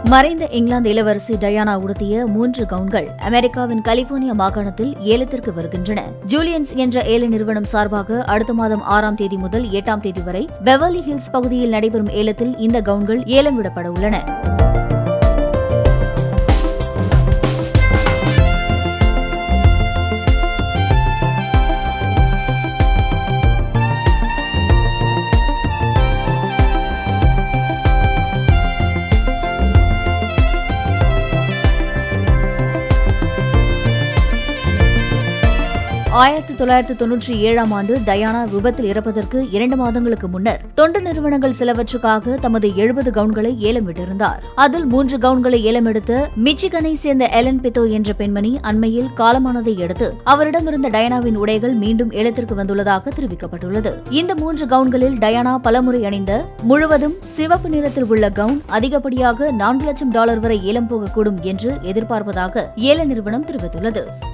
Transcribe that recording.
மறைந்த இங்கிலாந்து இளவரசி டயானா உடுத்திய 3 கவுன்கள் அமெரிக்காவின் கலிபோர்னியா மாகாணத்தில் ஏலத்திற்கு வருகின்றன. ஜூலியன்ஸ் என்ற ஏல நிறுவனம் சார்பாக அடுத்த மாதம் 6ஆம் தேதி முதல் 8ஆம் தேதி வரை பெவர்லி ஹில்ஸ் பகுதியில் நடைபெறும் ஏலத்தில் இந்த கவுன்கள் ஏலம் விடப்பட உள்ளன. ஆயிரத்து 1997ஆம் ஆண்டு டயானா விபத்தில் இறப்பதற்கு 2 மாதங்களுக்கு முன்னர் தொண்டு நிறுவனங்கள் சிலவற்றுக்காக தமது 70 கவுன்களை ஏலம் விட்டிருந்தார். அதில் 3 கவுன்களை ஏலம் எடுத்த மிச்சிகனை சேர்ந்த எலன் பெத்தோ என்ற பெண்மணி அண்மையில் காலமானதை அடுத்து அவரிடமிருந்த டயானாவின் உடைகள் மீண்டும் ஏலத்திற்கு வந்துள்ளதாக தெரிவிக்கப்பட்டுள்ளது. இந்த 3 கவுன்களில் டயானா பலமுறை அணிந்த முழுவதும் சிவப்பு நிறத்தில் உள்ள கவுன் அதிகப்படியாக $4 லட்சம் வரை ஏலம் போகக்கூடும் என்று எதிர்பார்ப்பதாக ஏல நிறுவனம் தெரிவித்துள்ளது.